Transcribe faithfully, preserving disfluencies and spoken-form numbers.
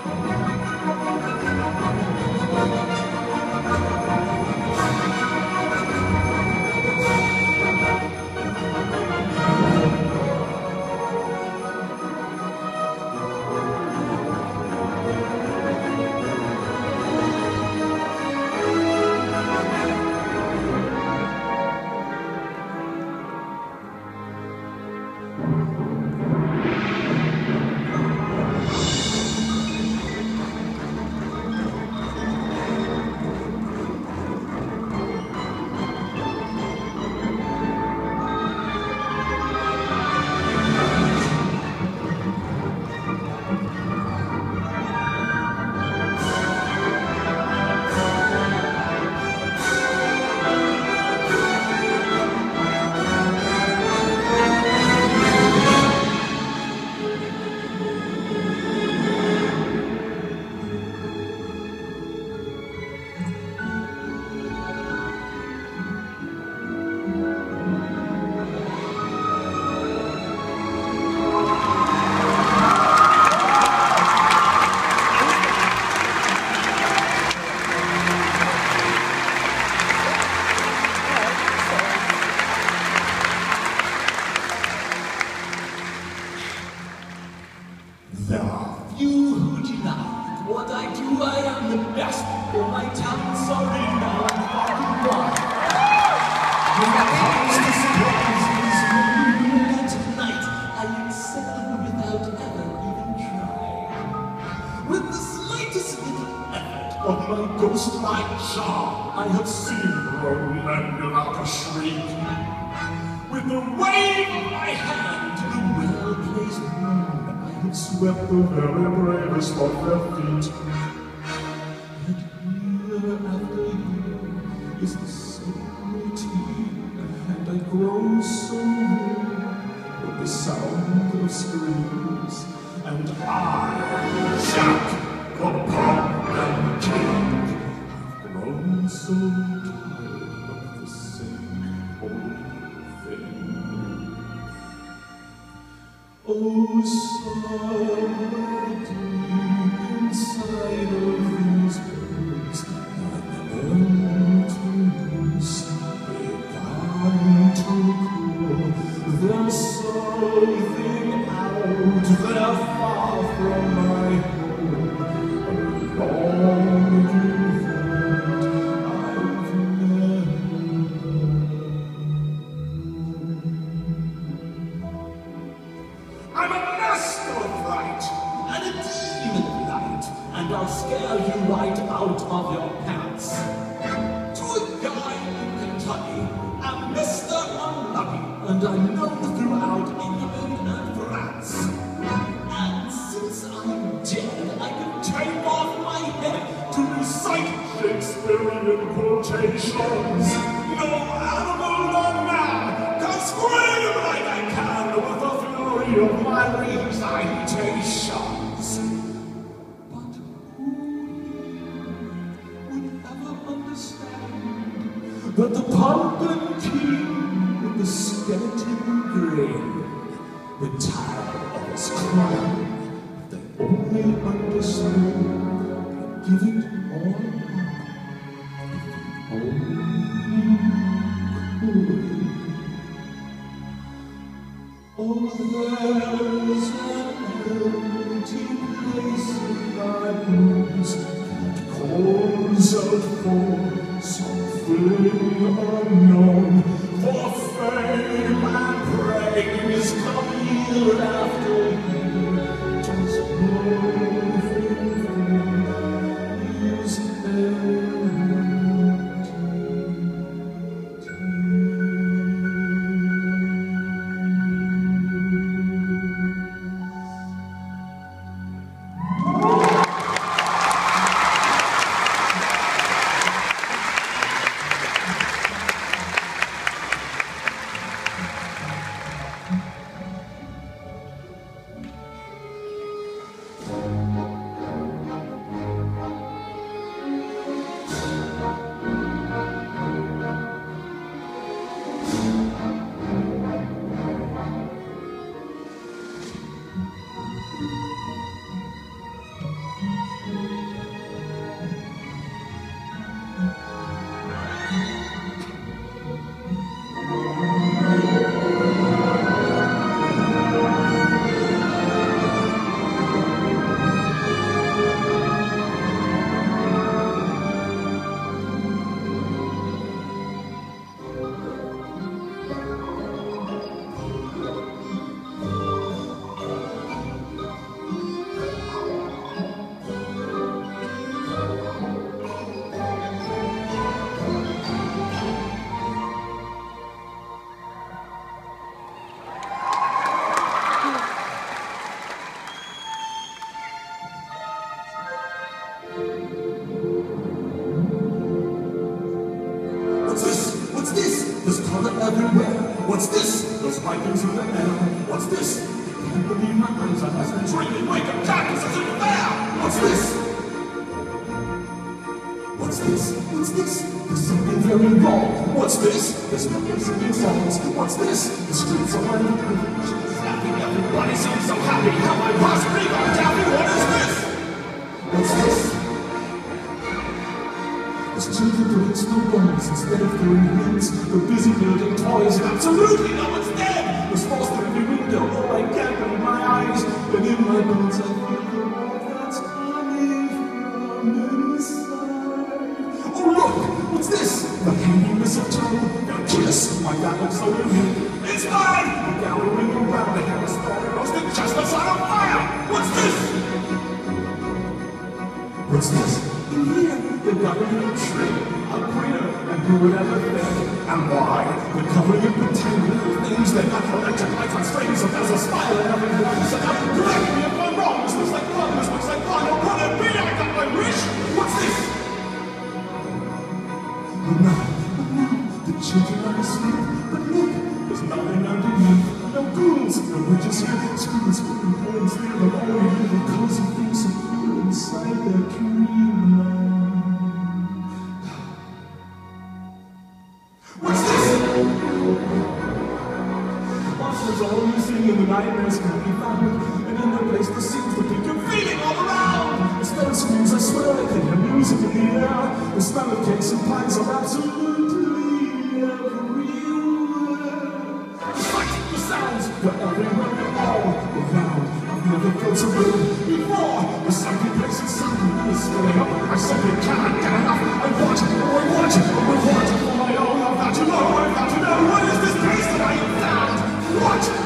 Swept the very bravest of their feet. Yet year after year is the same routine, and I grow so weary with the sound of screams. And I, Jack, the Pumpkin King, have grown so tired of the same old thing. Oh, somewhere deep inside of these birds, an emptiness began to grow. There's something out there far from my home, a longing that I've never I'm a master of light and a demon of light, and I'll scare you right out of your pants. To a guy in Kentucky, I'm Mister Unlucky, and I'm known throughout England and France. And since I'm dead, I can take off my head to recite Shakespearean quotations. No animal or man can scream like I can with a of my recitations. But who would ever understand that the Pumpkin King with the skeleton grin, the tile of his crown, if they only understood, they'd give it all up, if they only could. Oh, there's an empty place in my bones that calls out for something unknown, for fame and praise come year after year. 'Twas nothing there is empty. What's this? Those vikings in the air. What's this? I can't believe my eyes. I must be dreaming. Wake up, Jack, this isn't fair. What's this? What's this? What's this? There's something very wrong. What's this? There's no one singing songs. What's this? The streets are lined with people. Snapping, everybody seems so happy. How I possibly go down? What is this? What's this? There's children doing snowballs instead of throwing rings. They're busy building toys and absolutely no one's dead. There's frost in every window, oh I can't believe my eyes. And in my bones I feel the warmth that's coming from inside. Oh look, what's this? The hanging mistletoe. A kiss, why that looks so unique. It's mine! The gathering around, they have a started roasting chestnuts on a fire. What's this? What's this? In here, they've got a little tree, a greener, and who would ever think? And why? They're covering it with tiny little things. They've got electric lights on strings, so there's a smile in every voice. And now, correct me if I'm wrong. This looks like fun, this looks like fun. Oh, could it be? I got my wish. What's this? Oh no, oh no, the children are asleep. But look, there's nothing underneath. No ghouls, no witches here. Screaming, screaming, boys, they're the only little cozy things that feel inside their dreamland. What's this? Monsters are only seen in the nightmares can be found. And in their place there seems to be good feeling all around. The stone screams, I swear I can hear music in the air. The smell of cakes and pies are absolutely everywhere. Despite the sounds, they're everywhere and all around. I've never felt so good before. The sunken place inside me is filling up. I simply cannot get enough. I want it, oh I want it, oh I want it for my own. I've got to know, I've got to know. What is this place that I have found? What?